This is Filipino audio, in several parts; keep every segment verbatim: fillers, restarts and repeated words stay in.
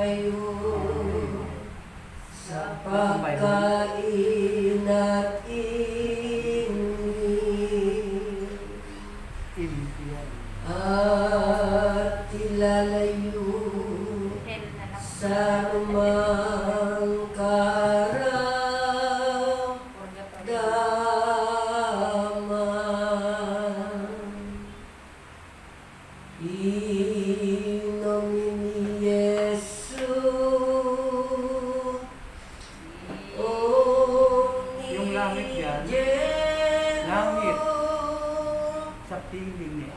kayo sa pagkain at inumin at ilalayo sa lumang karamdaman. Inumin ni Yesu yung langit yan, langit sa piling niya.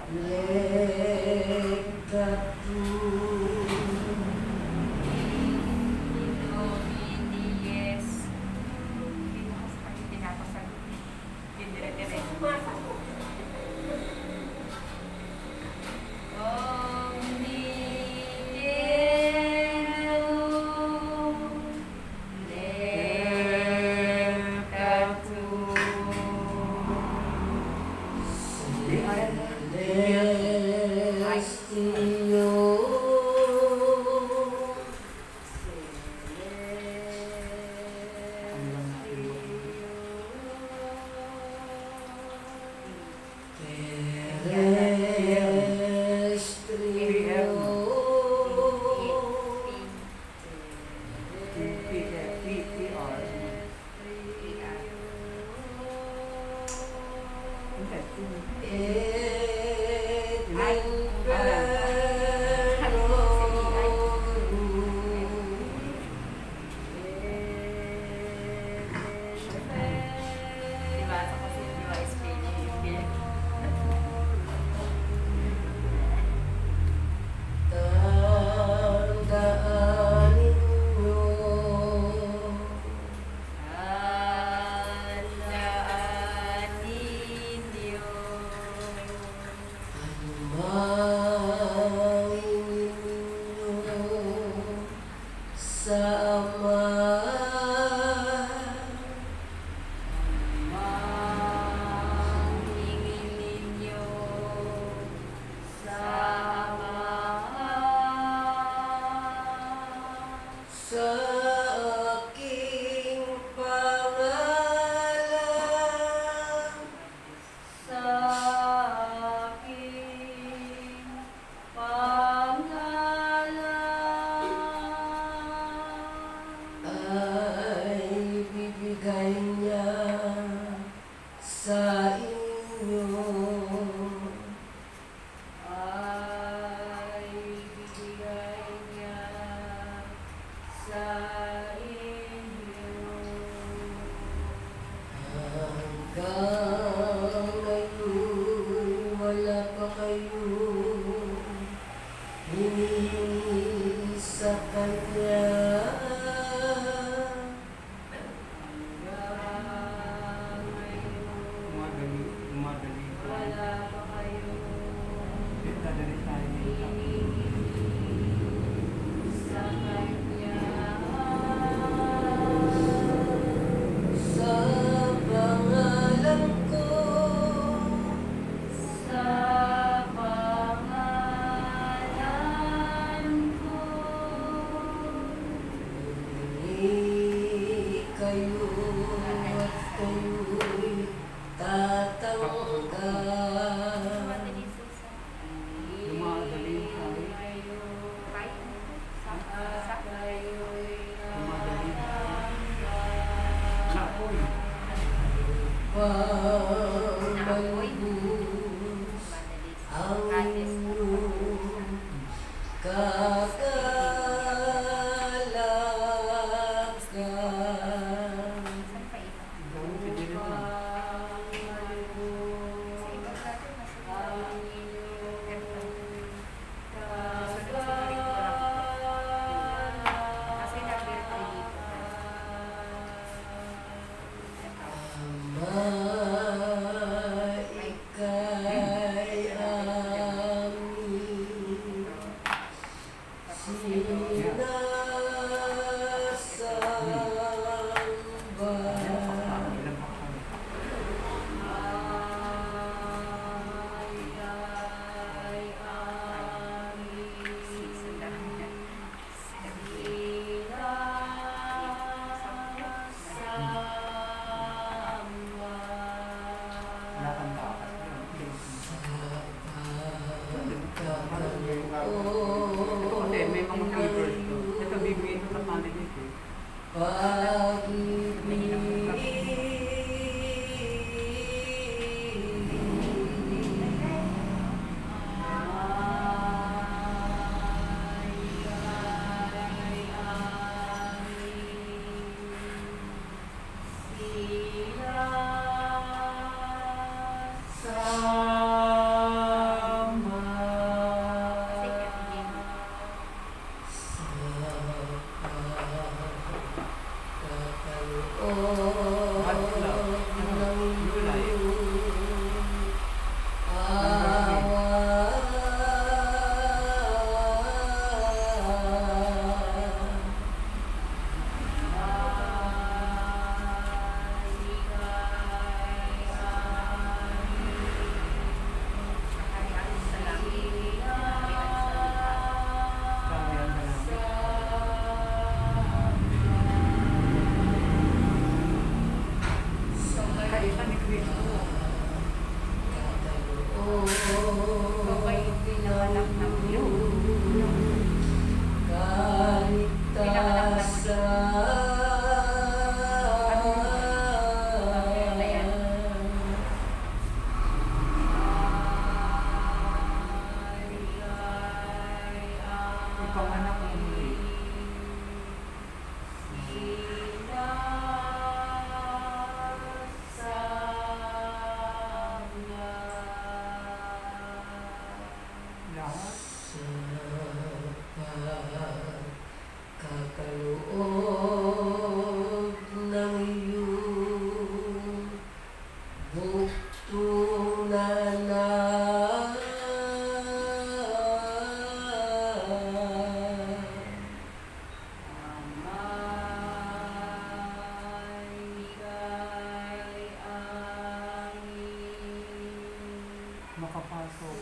makapasok.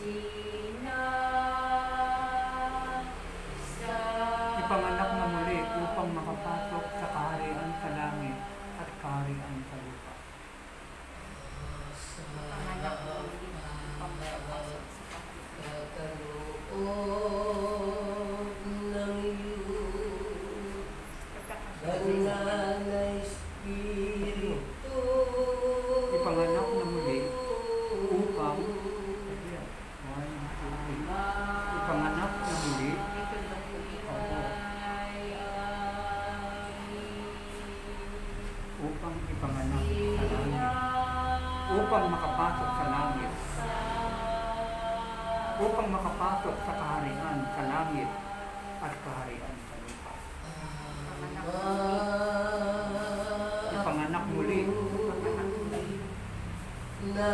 Ipanganak na muli upang makapasok sa kaharian sa langit at kaharian sa lupa. Ipanganak na muli upang makapasok sa Ipanganak na muli upang ipanganak na muli upang ipanganak sa langit upang makapasok sa langit upang makapasok sa kaharian sa langit at kaharian sa lupa. Ipanganak muli na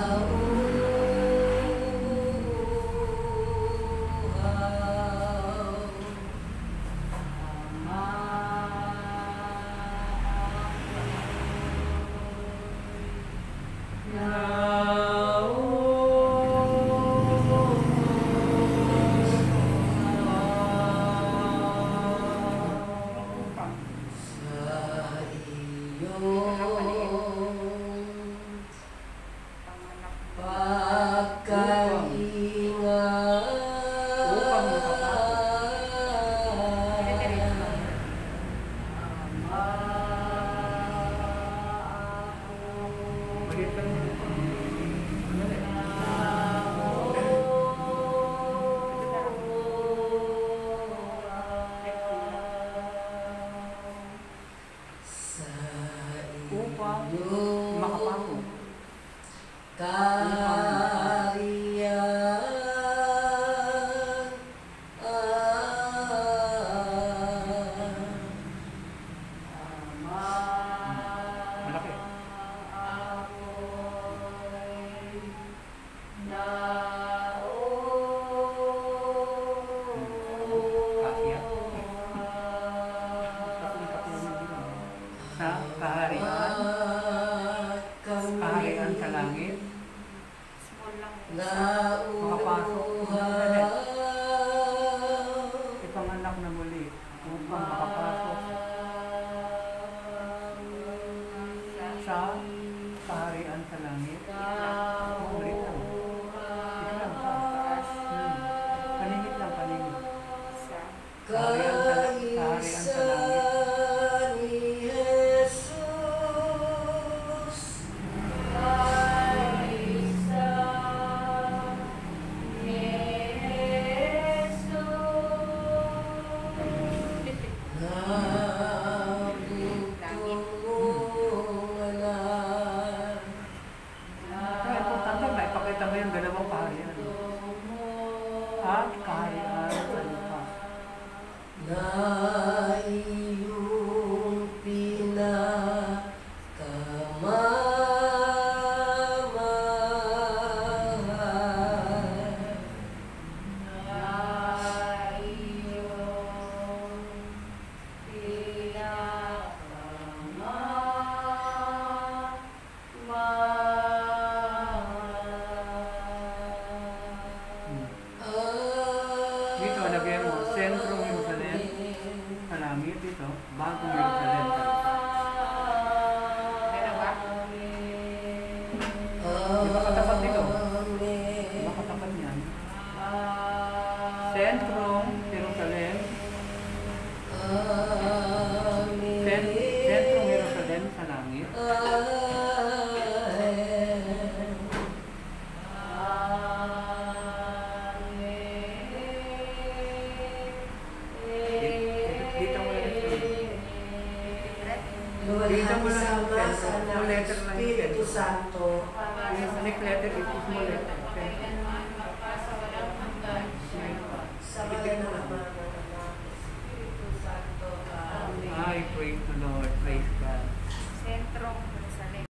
makapasok sa kaharian kaharian sa langit makapasok ipanganak na muli upang makapasok sa kaharian sa langit ulit lang ito lang sa taas paningit lang paningit kaharian sa kaharian sa langit na iyong pinakamamahal. Dito, lagyan mo, sentrong Jerusalem, sa langit dito, bagong Jerusalem. Meron ba? Di ba katapat dito? Di ba katapat niyan? Sentrong Jerusalem, sen sentrong Jerusalem sa langit. Dito mo lang ito. Dito mo lang ang Sama sa sentrong. anak, Small letter lang yung Espiritu sentrong. Santo. Yung next letter is small letter. Sentrong. Sa mga naman ng Espiritu Santo. Amen. Ay, praise the Lord. Praise God.